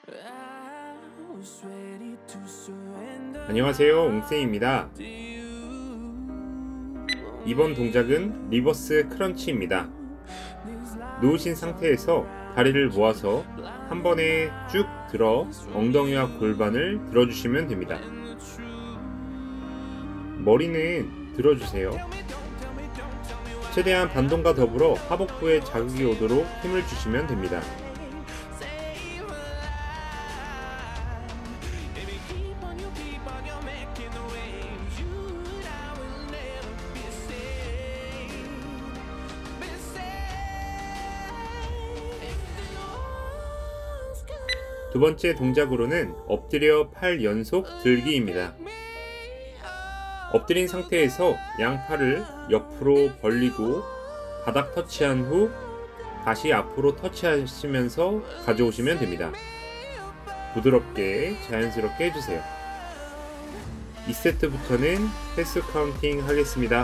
안녕하세요, 웅쌤입니다. 이번 동작은 리버스 크런치입니다. 누우신 상태에서 다리를 모아서 한 번에 쭉 들어 엉덩이와 골반을 들어주시면 됩니다. 머리는 들어주세요. 최대한 반동과 더불어 하복부에 자극이 오도록 힘을 주시면 됩니다. 두 번째 동작으로는 엎드려 팔 연속 들기입니다. 엎드린 상태에서 양팔을 옆으로 벌리고 바닥 터치한 후 다시 앞으로 터치하시면서 가져오시면 됩니다. 부드럽게 자연스럽게 해주세요. 2세트부터는 횟수 카운팅 하겠습니다.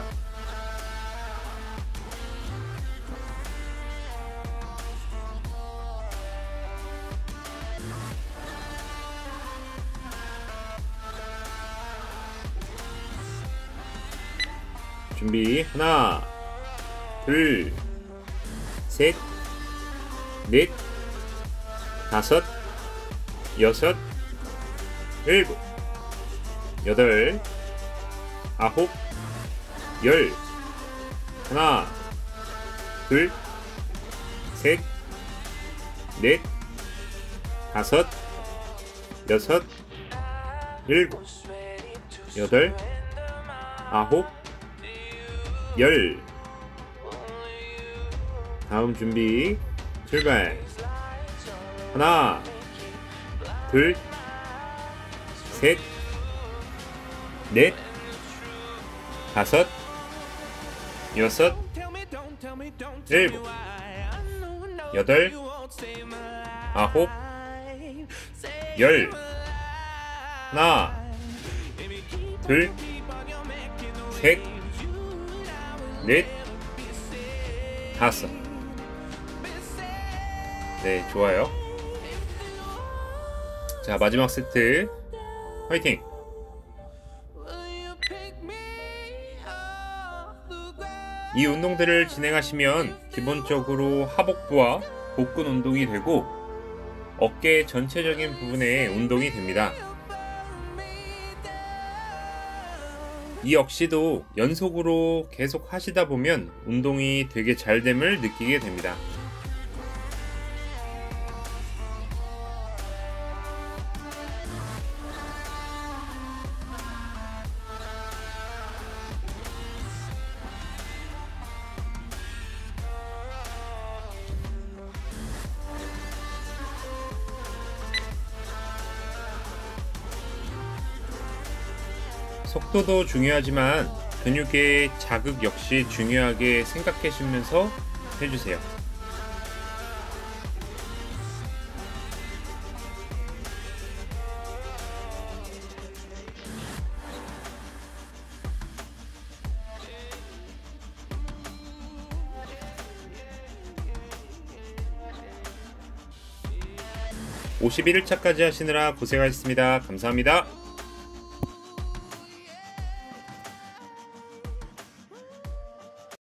준비, 하나, 둘, 셋, 넷, 다섯, 여섯, 일곱, 여덟, 아홉, 열. 하나, 둘, 셋, 넷, 다섯, 여섯, 일곱, 여덟, 아홉, 열. 다음 준비, 출발. 하나, 둘, 셋, 넷, 다섯, 여섯, 일곱, 여덟, 아홉, 열. 하나, 둘, 셋, 넷, 다섯. 네, 좋아요. 자, 마지막 세트 화이팅! 이 운동들을 진행하시면 기본적으로 하복부와 복근 운동이 되고 어깨 전체적인 부분의 운동이 됩니다. 이 역시도 연속으로 계속 하시다 보면 운동이 되게 잘 됨을 느끼게 됩니다. 속도도 중요하지만 근육의 자극 역시 중요하게 생각하시면서 해주세요. (51일차까지) 하시느라 고생하셨습니다. 감사합니다.